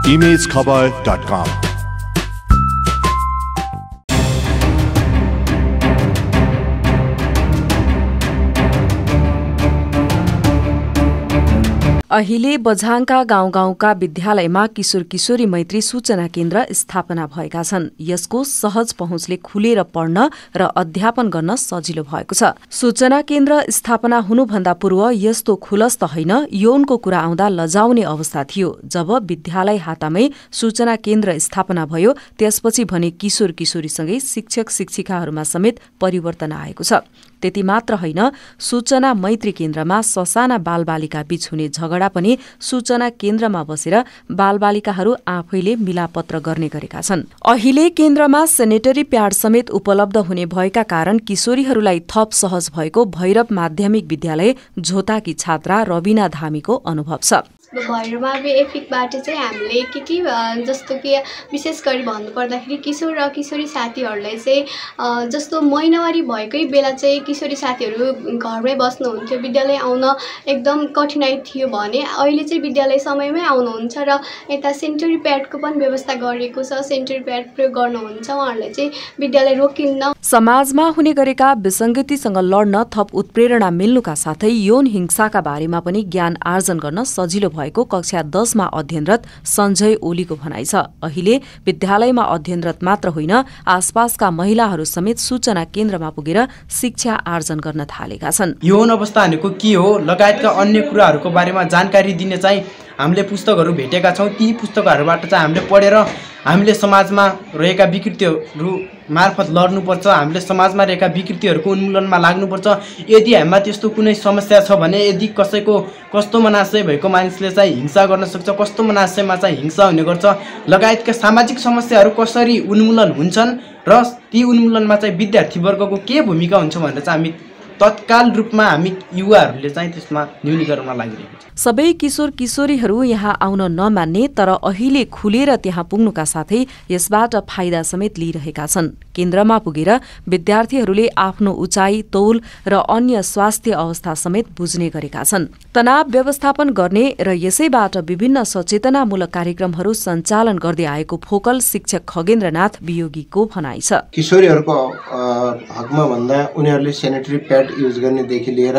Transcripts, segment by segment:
imagekhabar.com। अहिले बझाङका गाउँ-गाउँका विद्यालयमा किशोर किशोरी मैत्री सूचना केन्द्र स्थापना भएका छन्। यसको सहज पहुँचले खुलेर पढ्न र अध्यापन गर्न सजिलो भएको छ। सूचना केन्द्र स्थापना हुनुभन्दा पूर्व यस्तो खुलस्त होइन, यौनको कुरा आउँदा लजाउने अवस्था थियो। जब विद्यालय हातामै सूचना केन्द्र स्थापना भयो, त्यसपछि भने किशोर किशोरीसँगै शिक्षक शिक्षिकाहरूमा समेत परिवर्तन आएको छ। त्यति मात्र होइन, सूचना मैत्री केन्द्रमा ससाना बालबालिका बीच हुने झगडा पनि सूचना केन्द्रमा बसेर बालबालिकाहरू आफैले मिलापत्र गर्ने गरेका छन्। अहिले केन्द्रमा सेनेटरी प्याड समेत उपलब्ध हुने भएका कारण किशोरीहरूलाई थप सहज भएको भैरव माध्यमिक विद्यालय झोताकी छात्रा रबिना धामीको अनुभव छ। भैरवमा एफिकबाट चाहिँ हामीले के जस्तो कि विशेष गरी भन्नुपर्दाखेरि किशोर र किशोरी साथीहरूलाई चाहिँ जस्तो महिनावारी भएकै बेला चाहिँ किशोरी साथीहरू घरमै बस्नुहुन्थ्यो, विद्यालय आउन एकदम कठिनाइ थियो भने अहिले चाहिँ विद्यालय समयमै आउनुहुन्छ र यता सेनिटरी प्याडको पनि व्यवस्था गरिएको छ। सेनिटरी प्याड प्रयोग गर्नुहुन्छ, उहाँहरूलाई चाहिँ विद्यालय रोकिन्न। समाजमा हुने गरेका विसङ्गतिसँग लड्न थप उत्प्रेरणा मिल्नुका साथै यौन हिंसाका बारेमा पनि ज्ञान आर्जन गर्न सजिलो भएको कक्षा 10 मा अध्ययनरत सञ्जय ओलीको भनाइ छ। अहिले विद्यालयमा अध्ययनरत मात्र होइन, आसपासका महिलाहरू समेत सूचना केन्द्रमा पुगेर शिक्षा आर्जन गर्न थालेका छन्। यौन अवस्था भनेको के हो लगायतका अन्य कुराहरूको बारेमा जानकारी दिने चाहिँ हामीले पुस्तकहरू भेटेका छौँ। ती पुस्तकहरूबाट चाहिँ हामीले पढेर हामीले समाजमा रहेका विकृतिहरू मार्फत लड्नुपर्छ। हामीले समाजमा रहेका विकृतिहरूको उन्मूलनमा लाग्नुपर्छ। यदि हामीमा त्यस्तो कुनै समस्या छ भने, यदि कसैको कस्तो मनाशय भएको मानिसले चाहिँ हिंसा गर्न सक्छ, कस्तो मनाशयमा चाहिँ हिंसा हुने गर्छ, लगायतका सामाजिक समस्याहरू कसरी उन्मूलन हुन्छन् र ती उन्मूलनमा चाहिँ विद्यार्थीवर्गको के भूमिका हुन्छ भनेर चाहिँ हामी तत्काल रूपमा हामी युवाहरूले चाहिँ त्यसमा न्यूनीकरणमा लागिरहेको छ। सबै किशोर किशोरीहरू यहाँ आउन नमान्ने तर अहिले खुलेर त्यहाँ पुग्नुका साथै यसबाट फाइदा समेत लिइरहेका छन्। केन्द्रमा पुगेर विद्यार्थीहरूले आफ्नो उचाइ, तौल र अन्य स्वास्थ्य अवस्था समेत बुझ्ने गरेका छन्। तनाव व्यवस्थापन गर्ने र यसैबाट विभिन्न सचेतनामूलक कार्यक्रमहरू सञ्चालन गर्दै आएको फोकल शिक्षक खगेन्द्रनाथ वियोगीको भनाइ छ। किशोरीहरूको हकमा भन्दा उनीहरूले सेनिटरी प्याड युज गर्नेदेखि लिएर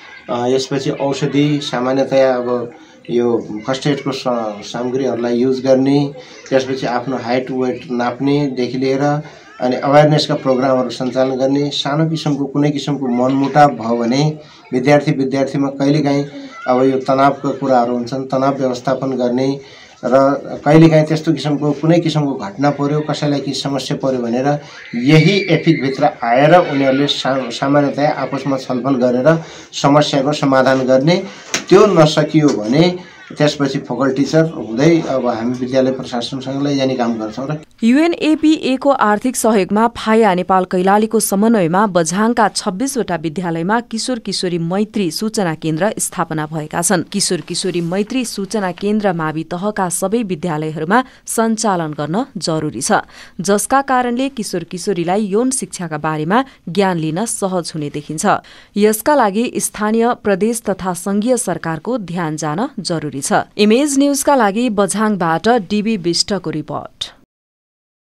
यसपछि औषधि सामान्यतया अब यो फर्स्ट एडको सामग्रीहरूलाई युज गर्ने, त्यसपछि आफ्नो हाइट वेट नाप्नेदेखि लिएर अनि अवेरनेसका प्रोग्रामहरू सञ्चालन गर्ने। सानो किसिमको कुनै किसिमको मनमुटाव भयो भने विद्यार्थीमा कहिलेकाहीँ अब यो तनावका कुराहरू हुन्छन्, तनाव व्यवस्थापन गर्ने र कहिलेकाहीँ त्यस्तो किसिमको कुनै किसिमको घटना पर्यो, कसैलाई के समस्या पर्यो भनेर यही एफिकभित्र आएर उनीहरूले सामान्यतया आपसमा छलफल गरेर समस्याको समाधान गर्ने। त्यो नसकियो भने त्यसपछि फोकल टिचर हुँदै अब हामी विद्यालय प्रशासनसँग लैजाने काम गर्छौँ। र UNAPA को आर्थिक सहयोगमा फाया नेपाल कैलालीको समन्वयमा बझाङका 26 वटा विद्यालयमा किशोर किशोरी मैत्री सूचना केन्द्र स्थापना भएका छन्। किशोर किशोरी मैत्री सूचना केन्द्र मावि तहका सबै विद्यालयहरूमा सञ्चालन गर्न जरुरी छ, जसका कारणले किशोर किशोरीलाई यौन शिक्षाका बारेमा ज्ञान लिन सहज हुने देखिन्छ। यसका लागि स्थानीय, प्रदेश तथा संघीय सरकारको ध्यान जान जरुरी छ। इमेज न्यूजका लागि बझाङबाट डीबी विष्टको रिपोर्ट।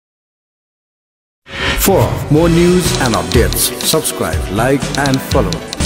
For more news and updates, subscribe, like and follow